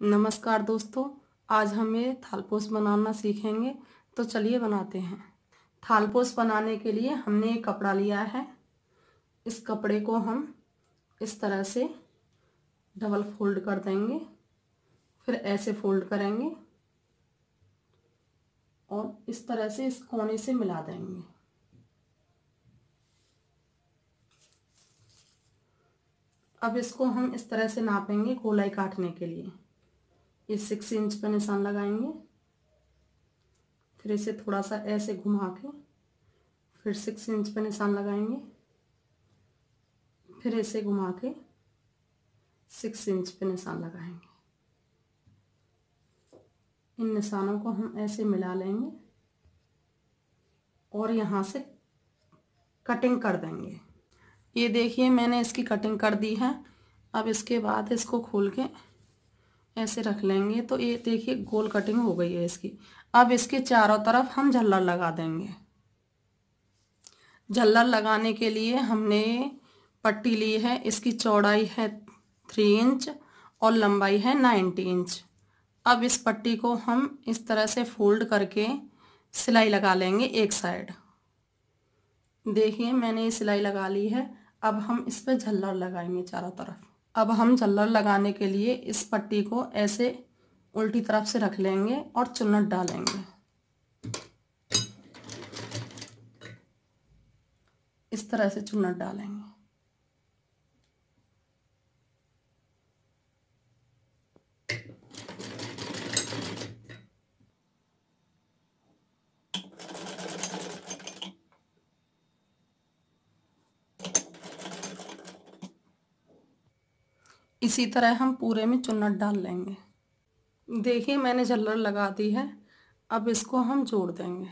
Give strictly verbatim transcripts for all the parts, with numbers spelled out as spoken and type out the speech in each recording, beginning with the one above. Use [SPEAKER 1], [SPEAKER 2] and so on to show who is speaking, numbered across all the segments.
[SPEAKER 1] नमस्कार दोस्तों, आज हम ये थालपोस बनाना सीखेंगे। तो चलिए बनाते हैं। थालपोस बनाने के लिए हमने एक कपड़ा लिया है। इस कपड़े को हम इस तरह से डबल फोल्ड कर देंगे, फिर ऐसे फोल्ड करेंगे और इस तरह से इस कोने से मिला देंगे। अब इसको हम इस तरह से नापेंगे गोलाई काटने के लिए। ये सिक्स इंच पर निशान लगाएंगे, फिर इसे थोड़ा सा ऐसे घुमा के फिर सिक्स इंच पर निशान लगाएंगे, फिर इसे घुमा के सिक्स इंच पे निशान लगाएंगे। इन निशानों को हम ऐसे मिला लेंगे और यहाँ से कटिंग कर देंगे। ये देखिए मैंने इसकी कटिंग कर दी है। अब इसके बाद इसको खोल के ऐसे रख लेंगे तो ये देखिए गोल कटिंग हो गई है इसकी। अब इसके चारों तरफ हम झल्लर लगा देंगे। झल्लर लगाने के लिए हमने पट्टी ली है। इसकी चौड़ाई है थ्री इंच और लंबाई है नाइन्टी इंच। अब इस पट्टी को हम इस तरह से फोल्ड करके सिलाई लगा लेंगे एक साइड। देखिए मैंने ये सिलाई लगा ली है। अब हम इस पे झल्लर लगाएंगे चारों तरफ। अब हम झल्लर लगाने के लिए इस पट्टी को ऐसे उल्टी तरफ से रख लेंगे और चुन्नट डालेंगे। इस तरह से चुन्नट डालेंगे। इसी तरह हम पूरे में चुन्नट डाल लेंगे। देखिए मैंने झल्लर लगा दी है। अब इसको हम जोड़ देंगे।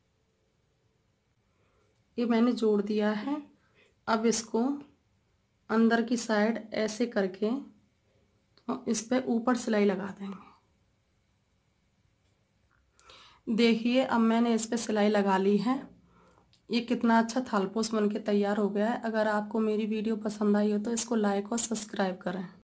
[SPEAKER 1] ये मैंने जोड़ दिया है। अब इसको अंदर की साइड ऐसे करके तो इस पे ऊपर सिलाई लगा देंगे। देखिए अब मैंने इस पे सिलाई लगा ली है। ये कितना अच्छा थालपोस बनके तैयार हो गया है। अगर आपको मेरी वीडियो पसंद आई हो तो इसको लाइक और सब्सक्राइब करें।